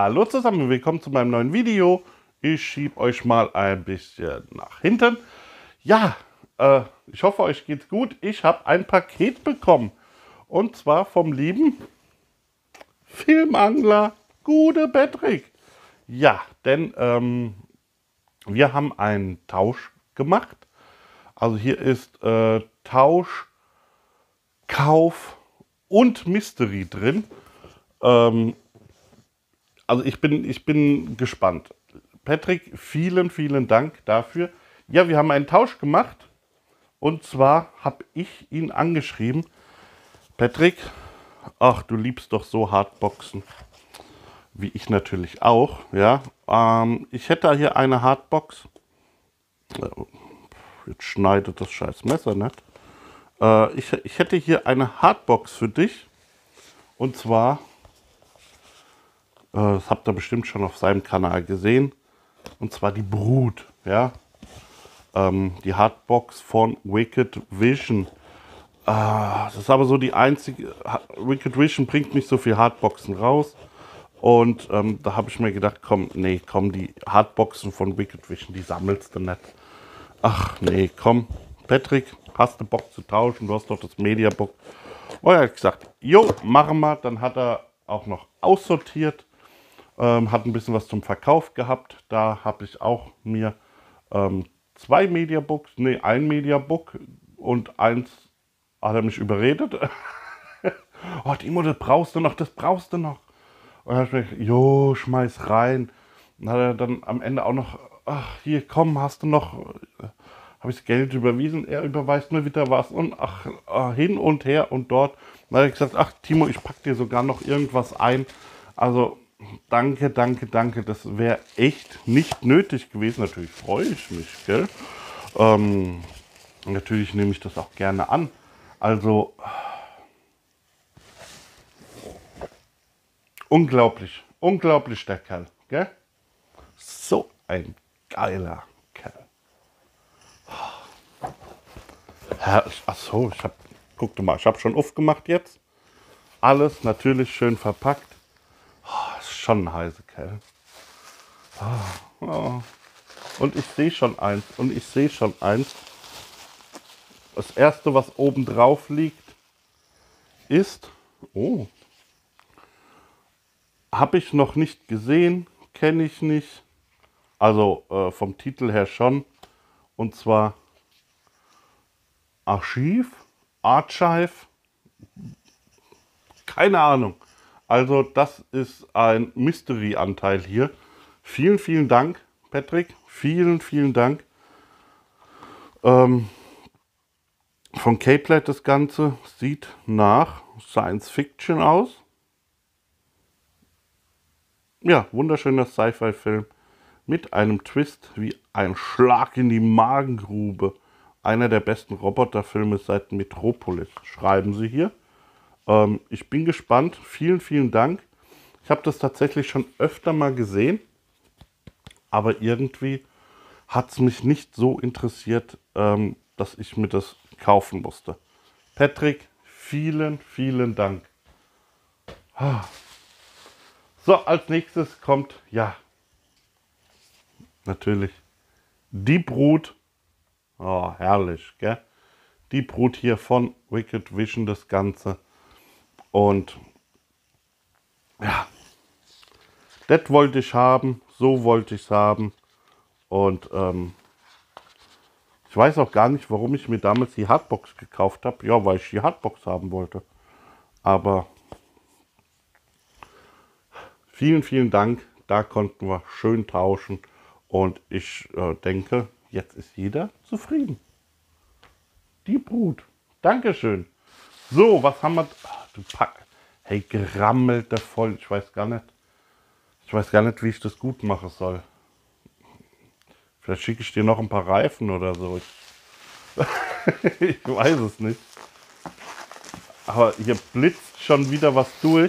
Hallo zusammen, willkommen zu meinem neuen Video. Ich schiebe euch mal ein bisschen nach hinten. Ja, ich hoffe, euch geht's gut. Ich habe ein Paket bekommen. Und zwar vom lieben Filmangler Gude Patrick. Ja, denn wir haben einen Tausch gemacht. Also hier ist Tausch, Kauf und Mystery drin. Also ich bin gespannt. Patrick, vielen, vielen Dank dafür. Ja, wir haben einen Tausch gemacht. Und zwar habe ich ihn angeschrieben. Patrick, ach, du liebst doch so Hardboxen. Wie ich natürlich auch. Ja, ich hätte hier eine Hardbox. Jetzt schneidet das scheiß Messer nicht. Ich hätte hier eine Hardbox für dich. Und zwar, das habt ihr bestimmt schon auf seinem Kanal gesehen. Und zwar die Brut. Ja, die Hardbox von Wicked Vision. Das ist aber so die einzige. Wicked Vision bringt nicht so viel Hardboxen raus. Und da habe ich mir gedacht, komm, die Hardboxen von Wicked Vision, die sammelst du nicht. Ach nee, komm, Patrick, hast du Bock zu tauschen? Du hast doch das Mediabook. Und er hat gesagt, jo, machen wir. Dann hat er auch noch aussortiert, hat ein bisschen was zum Verkauf gehabt. Da habe ich auch mir zwei Mediabooks, ein Mediabook und eins hat er mich überredet. Oh, Timo, das brauchst du noch, das brauchst du noch. Und dann habe ich gesagt, jo, schmeiß rein. Und hat er dann am Ende auch noch, ach, hier, komm, hast du noch, habe ich das Geld überwiesen, er überweist mir wieder was und ach, hin und her und dort. Dann habe ich gesagt, ach, Timo, ich packe dir sogar noch irgendwas ein. Also, danke, danke, danke, das wäre echt nicht nötig gewesen. Natürlich freue ich mich, gell? Natürlich nehme ich das auch gerne an. Also, unglaublich, unglaublich der Kerl, gell? So ein geiler Kerl. Achso, guck mal, ich habe schon aufgemacht jetzt. Alles natürlich schön verpackt. Oh, ist schon ein heißer Kerl. Oh. Und ich sehe schon eins. Das erste, was oben drauf liegt, ist, oh, habe ich noch nicht gesehen, kenne ich nicht. Also vom Titel her schon. Und zwar Archive, keine Ahnung. Also das ist ein Mystery-Anteil hier. Vielen, vielen Dank, Patrick. Vielen, vielen Dank. Von Capelet das Ganze sieht nach Science Fiction aus. Ja, wunderschöner Sci-Fi-Film mit einem Twist wie ein Schlag in die Magengrube. Einer der besten Roboterfilme seit Metropolis, schreiben sie hier. Ich bin gespannt. Vielen, vielen Dank. Ich habe das tatsächlich schon öfter mal gesehen, aber irgendwie hat es mich nicht so interessiert, dass ich mir das kaufen musste. Patrick, vielen, vielen Dank. So, als nächstes kommt, ja, natürlich die Brut. Oh, herrlich, gell? Die Brut hier von Wicked Vision, das Ganze. Und ja, das wollte ich haben, so wollte ich es haben. Und ich weiß auch gar nicht, warum ich mir damals die Hardbox gekauft habe. Ja, weil ich die Hardbox haben wollte. Aber vielen, vielen Dank. Da konnten wir schön tauschen. Und ich denke, jetzt ist jeder zufrieden. Die Brut. Dankeschön. So, was haben wir? Ach, du Pack. Hey, gerammelte voll. Ich weiß gar nicht, wie ich das gut machen soll. Vielleicht schicke ich dir noch ein paar Reifen oder so. Ich weiß es nicht. Aber hier blitzt schon wieder was durch.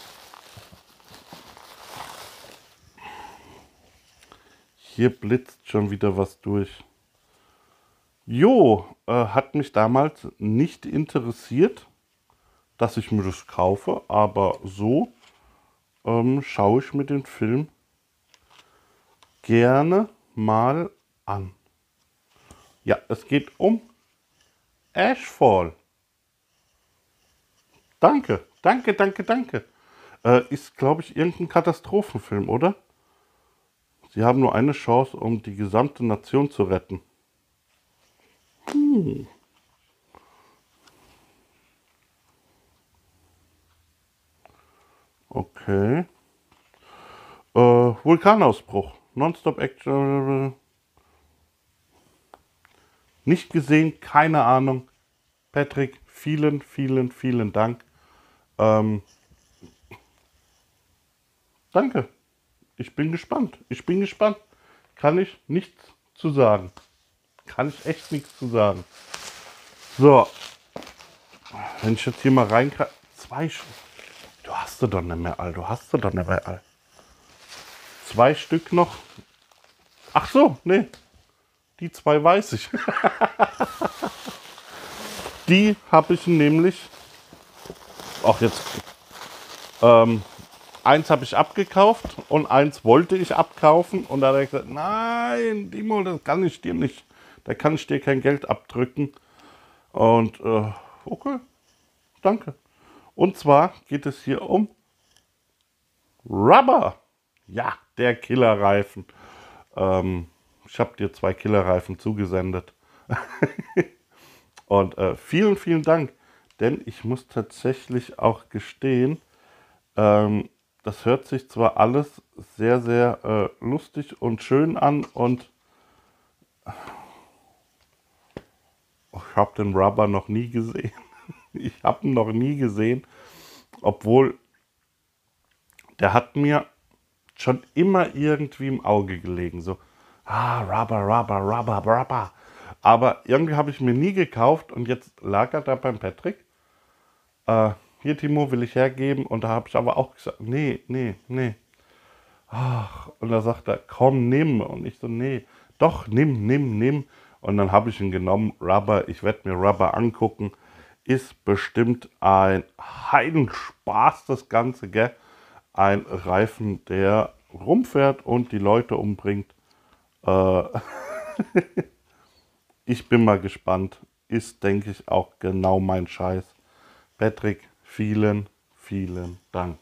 Hier blitzt schon wieder was durch. Jo, hat mich damals nicht interessiert, dass ich mir das kaufe, aber so schaue ich mir den Film gerne mal an. Ja, es geht um Ashfall. Danke, danke, danke, danke. Ist, glaube ich, irgendein Katastrophenfilm, oder? Sie haben nur eine Chance, um die gesamte Nation zu retten. Okay. Vulkanausbruch. Nonstop Action. Nicht gesehen, keine Ahnung. Patrick, vielen, vielen, vielen Dank. Ähm, danke. Ich bin gespannt. Ich bin gespannt. Kann ich nichts zu sagen. Kann ich echt nichts zu sagen. So. Wenn ich jetzt hier mal reinkriege. Du hast du doch nicht mehr, Al. Du hast du doch nicht mehr, Al. 2 Stück noch. Ach so, nee. Die 2 weiß ich. Die habe ich nämlich. Ach, jetzt. Eins habe ich abgekauft und eins wollte ich abkaufen. Und da hat er gesagt: Nein, Dimo, das kann ich dir nicht. Da kann ich dir kein Geld abdrücken. Und okay, danke. Und zwar geht es hier um Rubber. Ja, der Killerreifen. Ich habe dir 2 Killerreifen zugesendet. Und vielen, vielen Dank. Denn ich muss tatsächlich auch gestehen, das hört sich zwar alles sehr, sehr lustig und schön an. Und ich habe den Rubber noch nie gesehen. Ich habe ihn noch nie gesehen. Obwohl, der hat mir schon immer irgendwie im Auge gelegen. So, Rubber, Rubber, Rubber, Rubber. Aber irgendwie habe ich mir nie gekauft und jetzt lag er da beim Patrick. Hier, Timo, will ich hergeben. Und da habe ich aber auch gesagt, nee, nee, nee. Ach, und da sagt er, komm, nimm. Und ich so, nee, doch, nimm, nimm, nimm. Und dann habe ich ihn genommen, Rubber. Ich werde mir Rubber angucken. Ist bestimmt ein Heidenspaß, das Ganze, gell? Ein Reifen, der rumfährt und die Leute umbringt. Ich bin mal gespannt. Ist, denke ich, auch genau mein Scheiß. Patrick, vielen, vielen Dank.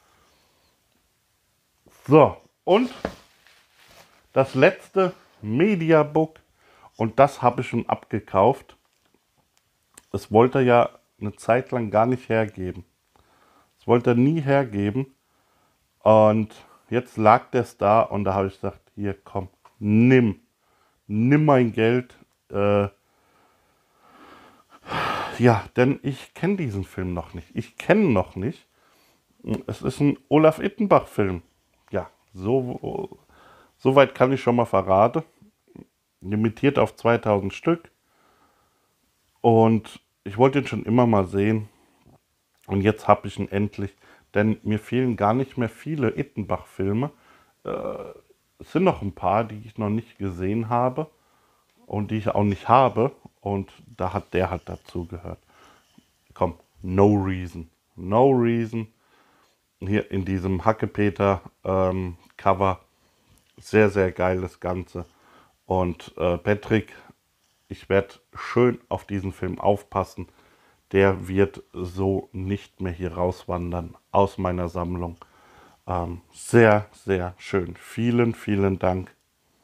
So, und das letzte Mediabook. Und das habe ich schon abgekauft. Das wollte er ja eine Zeit lang gar nicht hergeben. Das wollte er nie hergeben. Und jetzt lag das da und da habe ich gesagt, hier komm, nimm mein Geld. Ja, denn ich kenne diesen Film noch nicht. Ich kenne noch nicht. Es ist ein Olaf Ittenbach-Film. Ja, so weit kann ich schon mal verraten. Limitiert auf 2000 Stück. Und ich wollte ihn schon immer mal sehen. Und jetzt habe ich ihn endlich. Denn mir fehlen gar nicht mehr viele Ittenbach-Filme. Es sind noch ein paar, die ich noch nicht gesehen habe. Und die ich auch nicht habe. Und da hat der halt dazu gehört. Komm, No Reason. No Reason. Hier in diesem Hackepeter-Cover. Sehr, sehr geiles Ganze. Und Patrick, ich werde schön auf diesen Film aufpassen. Der wird so nicht mehr hier rauswandern aus meiner Sammlung. Sehr, sehr schön. Vielen, vielen Dank.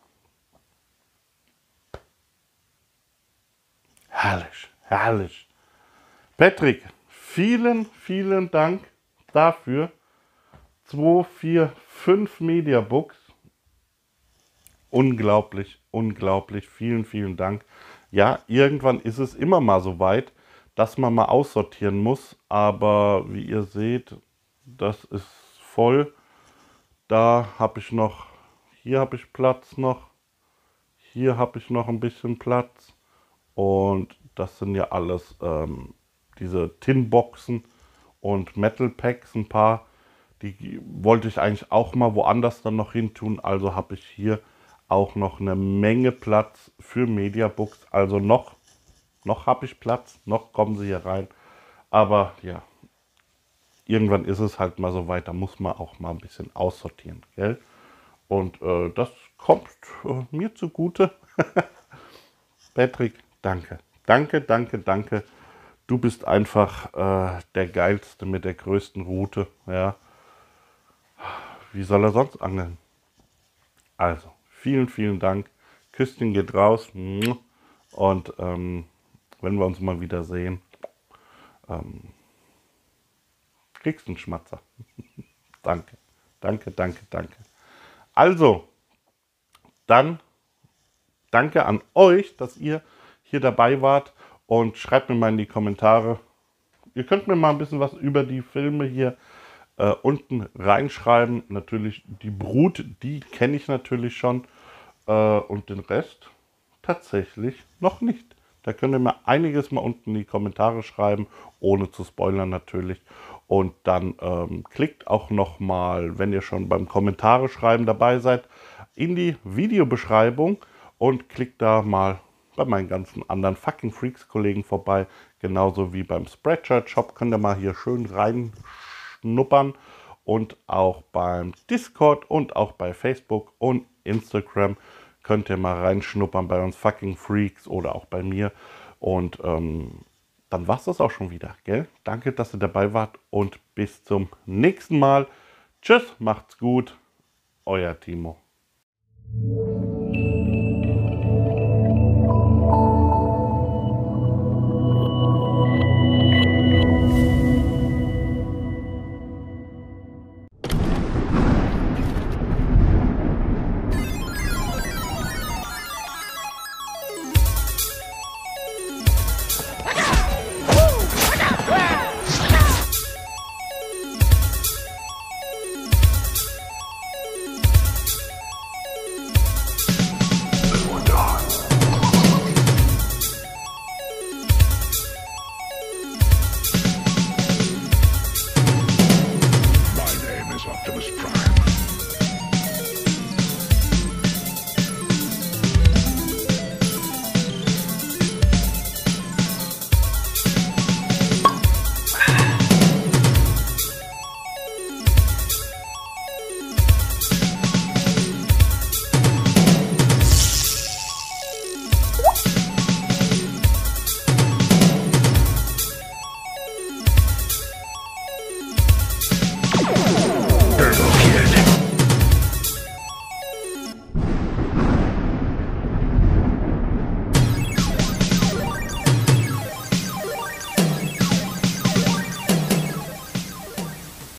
Herrlich, herrlich. Patrick, vielen, vielen Dank dafür. 2, 4, 5 Mediabooks. Unglaublich, unglaublich. Vielen, vielen Dank. Ja, irgendwann ist es immer mal so weit, dass man mal aussortieren muss. Aber wie ihr seht, das ist voll. Da habe ich noch, hier habe ich Platz noch. Hier habe ich noch ein bisschen Platz. Und das sind ja alles diese Tinboxen und Metal Packs, ein paar. Die wollte ich eigentlich auch mal woanders dann noch hin tun. Also habe ich hier auch noch eine Menge Platz für Mediabooks. Also noch habe ich Platz, noch kommen sie hier rein. Aber ja, irgendwann ist es halt mal so weit, da muss man auch mal ein bisschen aussortieren, gell? Und das kommt mir zugute. Patrick, danke. Danke, danke, danke. Du bist einfach der Geilste mit der größten Route. Ja. Wie soll er sonst angeln? Also, vielen, vielen Dank. Küsschen geht raus. Und wenn wir uns mal wieder sehen, kriegst du einen Schmatzer. Danke, danke, danke, danke. Also, dann danke an euch, dass ihr hier dabei wart und schreibt mir mal in die Kommentare. Ihr könnt mir mal ein bisschen was über die Filme hier unten reinschreiben. Natürlich die Brut, die kenne ich natürlich schon und den Rest tatsächlich noch nicht. Da könnt ihr mir einiges mal unten in die Kommentare schreiben, ohne zu spoilern natürlich. Und dann klickt auch noch mal, wenn ihr schon beim Kommentare schreiben dabei seid, in die Videobeschreibung und klickt da mal bei meinen ganzen anderen Fucking Freaks Kollegen vorbei. Genauso wie beim Spreadshirt Shop könnt ihr mal hier schön reinschnuppern. Und auch beim Discord und auch bei Facebook und Instagram könnt ihr mal reinschnuppern bei uns Fucking Freaks oder auch bei mir. Und dann war es das auch schon wieder, gell? Danke, dass ihr dabei wart und bis zum nächsten Mal. Tschüss, macht's gut, euer Timo.